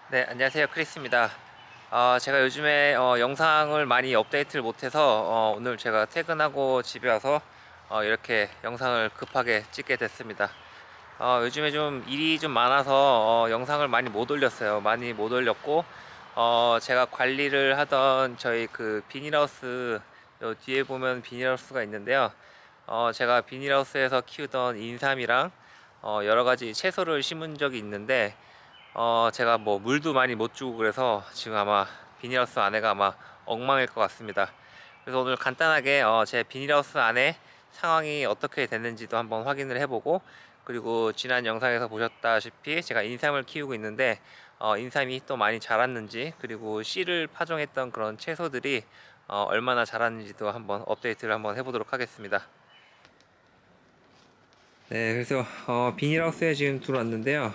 네, 안녕하세요. 크리스입니다. 제가 요즘에 영상을 많이 업데이트를 못해서 오늘 제가 퇴근하고 집에 와서 이렇게 영상을 급하게 찍게 됐습니다. 요즘에 좀 일이 좀 많아서 영상을 많이 못 올렸어요. 많이 못 올렸고 제가 관리를 하던 저희 그 비닐하우스, 요 뒤에 보면 비닐하우스가 있는데요. 제가 비닐하우스에서 키우던 인삼이랑 여러 가지 채소를 심은 적이 있는데 제가 뭐 물도 많이 못 주고 그래서 지금 아마 비닐하우스 안에가 아마 엉망일 것 같습니다. 그래서 오늘 간단하게 제 비닐하우스 안에 상황이 어떻게 됐는지도 한번 확인을 해보고, 그리고 지난 영상에서 보셨다시피 제가 인삼을 키우고 있는데 인삼이 또 많이 자랐는지, 그리고 씨를 파종했던 그런 채소들이 얼마나 자랐는지도 한번 업데이트를 한번 해보도록 하겠습니다. 네, 그래서 비닐하우스에 지금 들어왔는데요.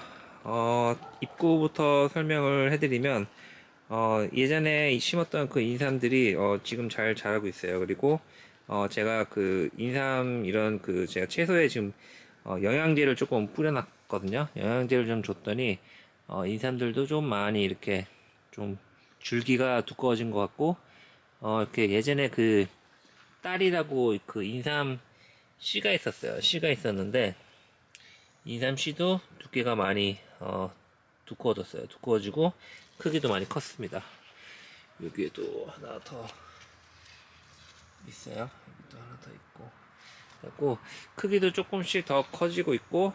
입구부터 설명을 해드리면 예전에 심었던 그 인삼들이 지금 잘 자라고 있어요. 그리고 제가 그 인삼 이런 그 제가 채소에 지금 영양제를 조금 뿌려놨거든요. 영양제를 좀 줬더니 인삼들도 좀 많이 이렇게 좀 줄기가 두꺼워진 것 같고, 이렇게 예전에 그 딸이라고 그 인삼 씨가 있었어요. 씨가 있었는데 인삼 씨도 두께가 많이 두꺼워졌어요. 두꺼워지고 크기도 많이 컸습니다. 여기에도 하나 더 있어요. 여기도 하나 더 있고, 그리고 크기도 조금씩 더 커지고 있고,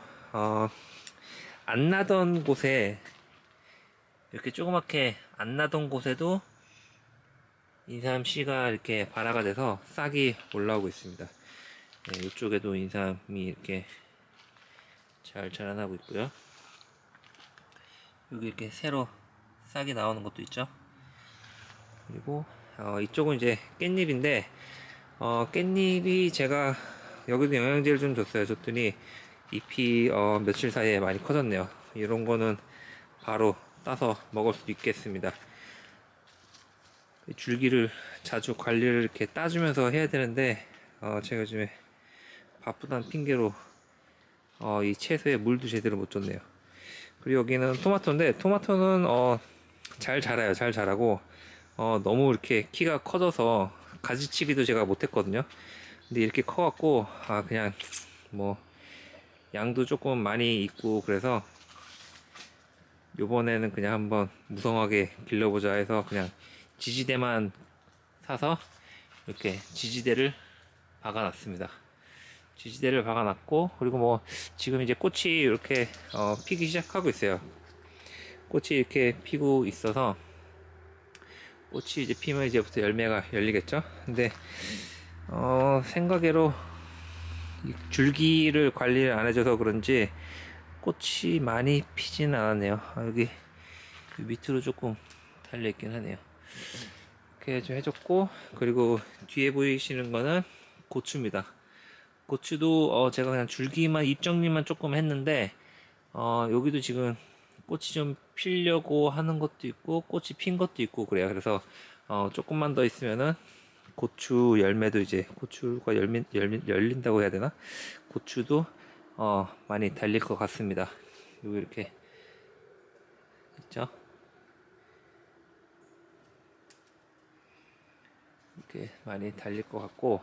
안 나던 곳에, 이렇게 조그맣게 안 나던 곳에도 인삼 씨가 이렇게 발화가 돼서 싹이 올라오고 있습니다. 네, 이쪽에도 인삼이 이렇게 잘 자라나고 있고요. 여기 이렇게 새로 싹이 나오는 것도 있죠. 그리고 이쪽은 이제 깻잎인데 깻잎이 제가 여기도 영양제를 좀 줬어요. 줬더니 잎이 며칠 사이에 많이 커졌네요. 이런 거는 바로 따서 먹을 수 있겠습니다. 줄기를 자주 관리를 이렇게 따주면서 해야 되는데 제가 요즘에 바쁘다는 핑계로 이 채소에 물도 제대로 못 줬네요. 그리고 여기는 토마토인데, 토마토는 잘 자라요. 잘 자라고 너무 이렇게 키가 커져서 가지치기도 제가 못했거든요. 근데 이렇게 커갖고 그냥 뭐 양도 조금 많이 있고, 그래서 요번에는 그냥 한번 무성하게 길러보자 해서 그냥 지지대만 사서 이렇게 지지대를 박아놨습니다. 지지대를 박아놨고, 그리고 뭐 지금 이제 꽃이 이렇게 피기 시작하고 있어요. 꽃이 이렇게 피고 있어서, 꽃이 이제 피면 이제부터 열매가 열리겠죠. 근데 생각외로 줄기를 관리를 안 해줘서 그런지 꽃이 많이 피진 않았네요. 여기 밑으로 조금 달려있긴 하네요. 이렇게 좀 해줬고, 그리고 뒤에 보이시는 거는 고추입니다. 고추도 제가 그냥 줄기만 잎 정리만 조금 했는데 여기도 지금 꽃이 좀 피려고 하는 것도 있고 꽃이 핀 것도 있고 그래요. 그래서 조금만 더 있으면은 고추 열매도, 이제 고추가 열린다고 해야 되나? 고추도 많이 달릴 것 같습니다. 여기 이렇게 있죠? 이렇게 많이 달릴 것 같고,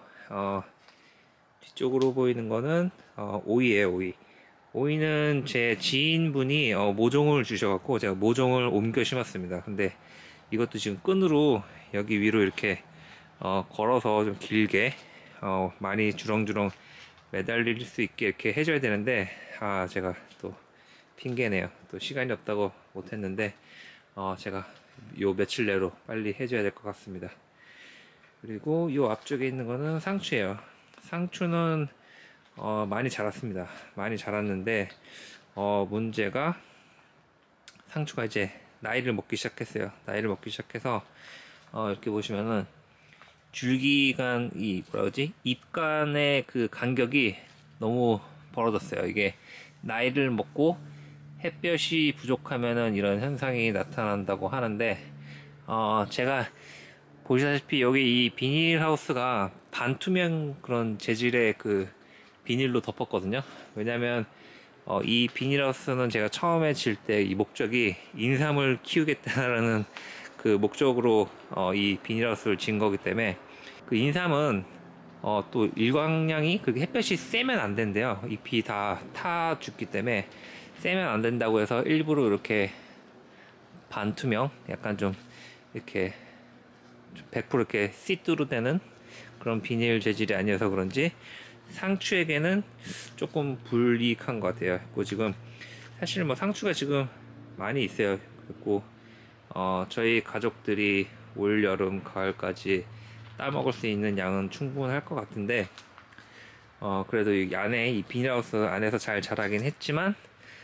뒤쪽으로 보이는 거는 오이예요. 오이. 오이는 제 지인분이 모종을 주셔갖고 제가 모종을 옮겨 심었습니다. 근데 이것도 지금 끈으로 여기 위로 이렇게 걸어서 좀 길게 많이 주렁주렁 매달릴 수 있게 이렇게 해줘야 되는데, 제가 또 핑계네요. 또 시간이 없다고 못했는데 제가 요 며칠 내로 빨리 해줘야 될 것 같습니다. 그리고 요 앞쪽에 있는 거는 상추예요. 상추는 많이 자랐습니다. 많이 자랐는데 문제가, 상추가 이제 나이를 먹기 시작했어요. 나이를 먹기 시작해서 이렇게 보시면은 줄기간, 이 뭐라 그러지? 잎간의 그 간격이 너무 벌어졌어요. 이게 나이를 먹고 햇볕이 부족하면은 이런 현상이 나타난다고 하는데, 제가 보시다시피 여기 이 비닐하우스가 반투명 그런 재질의 그 비닐로 덮었거든요. 왜냐면 이 비닐하우스는 제가 처음에 질 때 이 목적이 인삼을 키우겠다라는 그 목적으로 이 비닐하우스를 진 거기 때문에, 그 인삼은 또 일광량이 그렇게 햇볕이 세면 안 된대요. 잎이 다 타 죽기 때문에 세면 안 된다고 해서 일부러 이렇게 반투명, 약간 좀 이렇게 100% 이렇게 시뚜루 되는 그런 비닐 재질이 아니어서 그런지 상추에게는 조금 불이익한 것 같아요. 그리고 지금 사실 뭐 상추가 지금 많이 있어요. 그리고 저희 가족들이 올 여름 가을까지 따 먹을 수 있는 양은 충분할 것 같은데, 그래도 이 안에 이 비닐하우스 안에서 잘 자라긴 했지만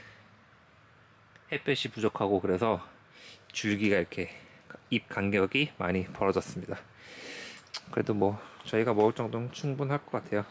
햇볕이 부족하고 그래서 줄기가 이렇게 잎 간격이 많이 벌어졌습니다. 그래도 뭐 저희가 먹을 정도는 충분할 것 같아요.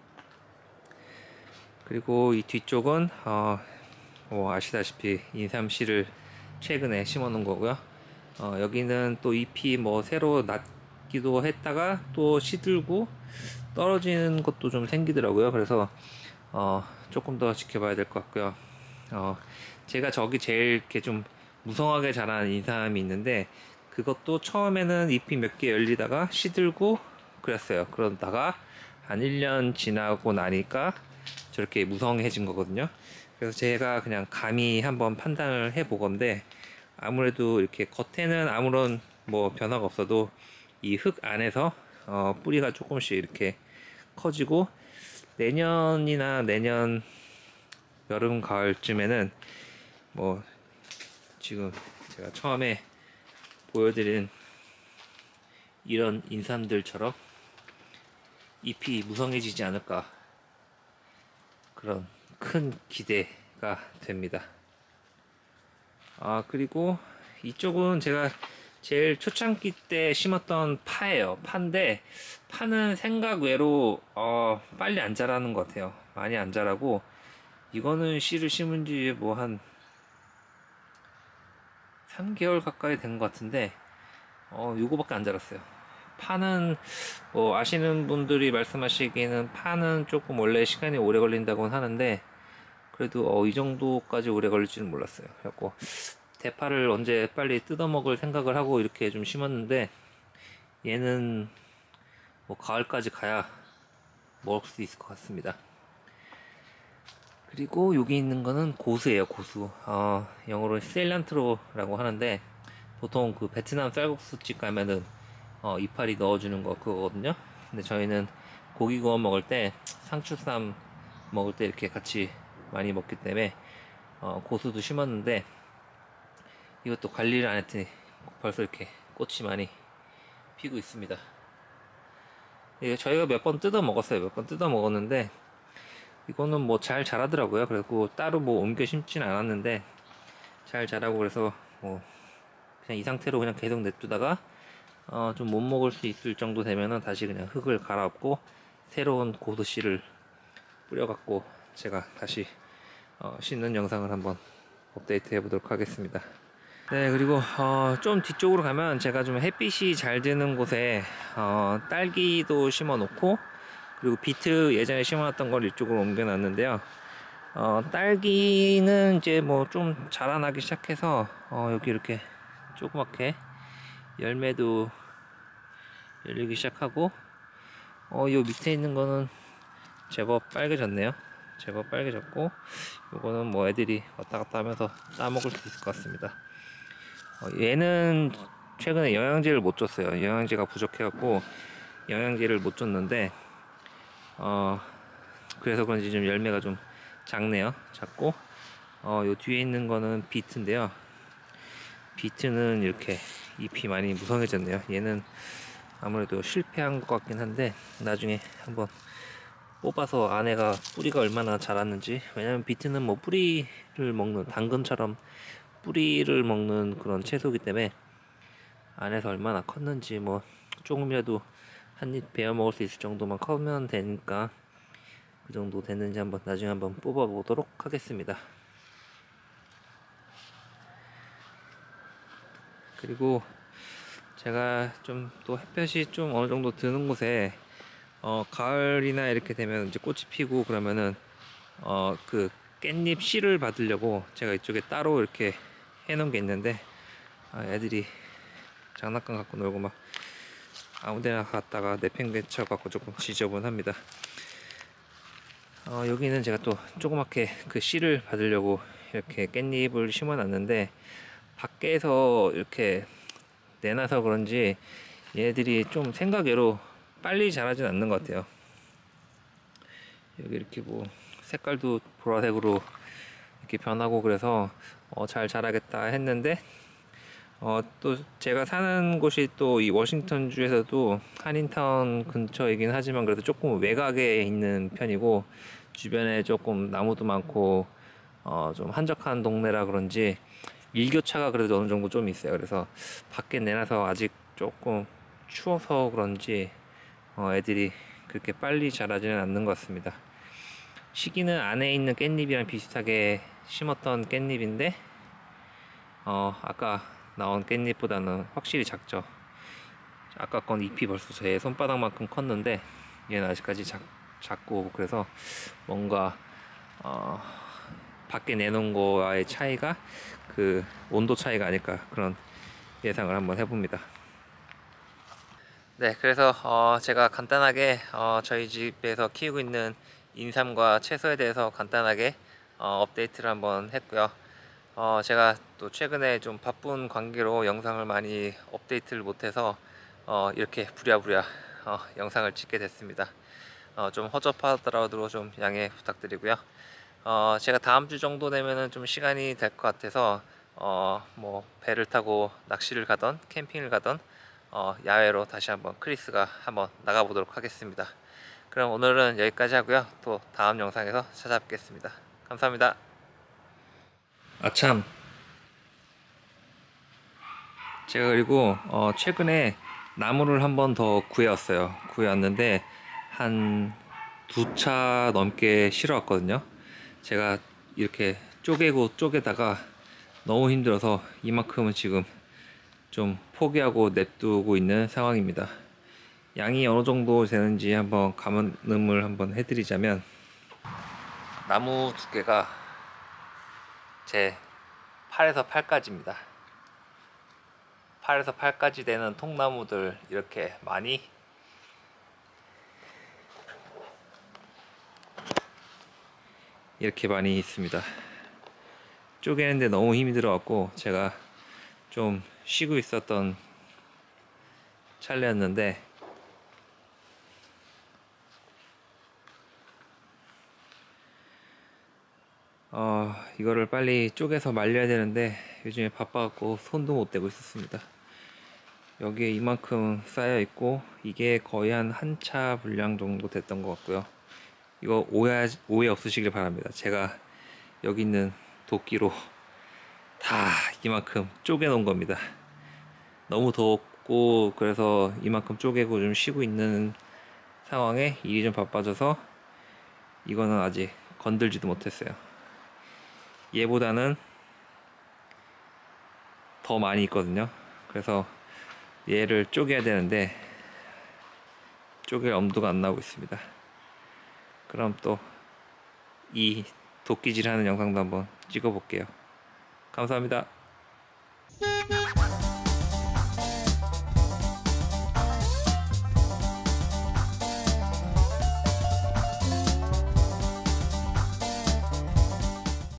그리고 이 뒤쪽은 뭐 아시다시피 인삼씨를 최근에 심어 놓은 거고요. 여기는 또 잎이 뭐 새로 났기도 했다가 또 시들고 떨어지는 것도 좀 생기더라고요. 그래서 조금 더 지켜봐야 될 것 같고요. 제가 저기 제일 이렇게 좀 무성하게 자란 인삼이 있는데, 그것도 처음에는 잎이 몇 개 열리다가 시들고 그랬어요. 그러다가 한 1년 지나고 나니까 저렇게 무성해진 거거든요. 그래서 제가 그냥 감히 한번 판단을 해 보건데, 아무래도 이렇게 겉에는 아무런 뭐 변화가 없어도 이 흙 안에서 뿌리가 조금씩 이렇게 커지고, 내년이나 내년 여름 가을쯤에는 뭐 지금 제가 처음에 보여드린 이런 인삼들처럼 잎이 무성해지지 않을까, 그런 큰 기대가 됩니다. 그리고 이쪽은 제가 제일 초창기 때 심었던 파예요. 파인데 파는 생각 외로 빨리 안 자라는 것 같아요. 많이 안 자라고, 이거는 씨를 심은 지 뭐 한 3개월 가까이 된 것 같은데 요거밖에 안 자랐어요. 파는 뭐 아시는 분들이 말씀하시기에는 파는 조금 원래 시간이 오래 걸린다고는 하는데, 그래도 이 정도까지 오래 걸릴 줄은 몰랐어요. 그래갖고 대파를 언제 빨리 뜯어 먹을 생각을 하고 이렇게 좀 심었는데, 얘는 뭐 가을까지 가야 먹을 수 있을 것 같습니다. 그리고 여기 있는 거는 고수예요. 고수. 영어로 셀란트로라고 하는데, 보통 그 베트남 쌀국수집 가면은 이파리 넣어주는 거 그거거든요. 근데 저희는 고기 구워 먹을 때, 상추쌈 먹을 때 이렇게 같이 많이 먹기 때문에 고수도 심었는데, 이것도 관리를 안 했더니 벌써 이렇게 꽃이 많이 피고 있습니다. 이게 저희가 몇 번 뜯어 먹었어요. 몇 번 뜯어 먹었는데 이거는 뭐 잘 자라더라고요. 그리고 따로 뭐 옮겨 심진 않았는데 잘 자라고, 그래서 뭐 그냥 이 상태로 그냥 계속 냅두다가 좀 못 먹을 수 있을 정도 되면은 다시 그냥 흙을 갈아엎고 새로운 고수씨를 뿌려갖고 제가 다시 심는 영상을 한번 업데이트 해보도록 하겠습니다. 네, 그리고 좀 뒤쪽으로 가면 제가 좀 햇빛이 잘 드는 곳에 딸기도 심어 놓고, 그리고 비트 예전에 심어놨던 걸 이쪽으로 옮겨 놨는데요. 딸기는 이제 뭐 좀 자라나기 시작해서 여기 이렇게 조그맣게 열매도 열리기 시작하고, 요 밑에 있는 거는 제법 빨개졌네요. 제법 빨개졌고, 요거는 뭐 애들이 왔다 갔다 하면서 따먹을 수 있을 것 같습니다. 얘는 최근에 영양제를 못 줬어요. 영양제가 부족해갖고 영양제를 못 줬는데, 그래서 그런지 좀 열매가 좀 작네요. 작고, 요 뒤에 있는 거는 비트인데요. 비트는 이렇게 잎이 많이 무성해졌네요. 얘는 아무래도 실패한 것 같긴 한데, 나중에 한번 뽑아서 안에가 뿌리가 얼마나 자랐는지, 왜냐면 비트는 뭐 뿌리를 먹는, 당근처럼 뿌리를 먹는 그런 채소이기 때문에 안에서 얼마나 컸는지 뭐 조금이라도 한 입 베어 먹을 수 있을 정도만 커면 되니까, 그 정도 됐는지 한번 나중에 한번 뽑아 보도록 하겠습니다. 그리고 제가 좀 또 햇볕이 좀 어느 정도 드는 곳에 가을이나 이렇게 되면 이제 꽃이 피고 그러면은 그 깻잎 씨를 받으려고 제가 이쪽에 따로 이렇게 해놓은 게 있는데, 애들이 장난감 갖고 놀고 막 아무데나 갔다가 내팽개쳐 갖고 조금 지저분합니다. 여기는 제가 또 조그맣게 그 씨를 받으려고 이렇게 깻잎을 심어 놨는데, 밖에서 이렇게 내놔서 그런지 얘들이 좀 생각외로 빨리 자라진 않는 것 같아요. 여기 이렇게 뭐 색깔도 보라색으로 이렇게 변하고 그래서 잘 자라겠다 했는데, 또 제가 사는 곳이 또 이 워싱턴주에서도 한인타운 근처이긴 하지만 그래도 조금 외곽에 있는 편이고, 주변에 조금 나무도 많고 좀 한적한 동네라 그런지 일교차가 그래도 어느 정도 좀 있어요. 그래서 밖에 내놔서 아직 조금 추워서 그런지 애들이 그렇게 빨리 자라지는 않는 것 같습니다. 시기는 안에 있는 깻잎이랑 비슷하게 심었던 깻잎인데, 아까 나온 깻잎보다는 확실히 작죠. 아까 건 잎이 벌써 제 손바닥만큼 컸는데 얘는 아직까지 작고, 그래서 뭔가 밖에 내놓은 거와의 차이가 그 온도 차이가 아닐까, 그런 예상을 한번 해봅니다. 네, 그래서 제가 간단하게 저희 집에서 키우고 있는 인삼과 채소에 대해서 간단하게 업데이트를 한번 했고요. 제가 또 최근에 좀 바쁜 관계로 영상을 많이 업데이트를 못해서 이렇게 부랴부랴 영상을 찍게 됐습니다. 좀 허접하더라도 좀 양해 부탁드리고요. 제가 다음 주 정도 되면은 좀 시간이 될 것 같아서 뭐 배를 타고 낚시를 가던 캠핑을 가던 야외로 다시 한번 크리스가 한번 나가보도록 하겠습니다. 그럼 오늘은 여기까지 하고요. 또 다음 영상에서 찾아뵙겠습니다. 감사합니다. 참, 제가 그리고 최근에 나무를 한 번 더 구해왔는데 한 2차 넘게 실어왔거든요. 제가 이렇게 쪼개다가 너무 힘들어서 이만큼은 지금 좀 포기하고 냅두고 있는 상황입니다. 양이 어느 정도 되는지 한번 가늠을 한번 해드리자면, 나무 두께가 제 8에서 8까지입니다. 8에서 8까지 되는 통나무들 이렇게 많이 있습니다. 쪼개는데 너무 힘이 들어갖고 제가 좀 쉬고 있었던 찰나였는데, 이거를 빨리 쪼개서 말려야 되는데 요즘에 바빠갖고 손도 못 대고 있었습니다. 여기에 이만큼 쌓여 있고 이게 거의 한 차 분량 정도 됐던 것 같고요. 이거 오해 없으시길 바랍니다. 제가 여기 있는 도끼로 다 이만큼 쪼개 놓은 겁니다. 너무 덥고 그래서 이만큼 쪼개고 좀 쉬고 있는 상황에 일이 좀 바빠져서 이거는 아직 건들지도 못했어요. 얘보다는 더 많이 있거든요. 그래서 얘를 쪼개야 되는데 쪼갤 엄두가 안 나고 있습니다. 그럼 또 이 도끼질 하는 영상도 한번 찍어 볼게요. 감사합니다.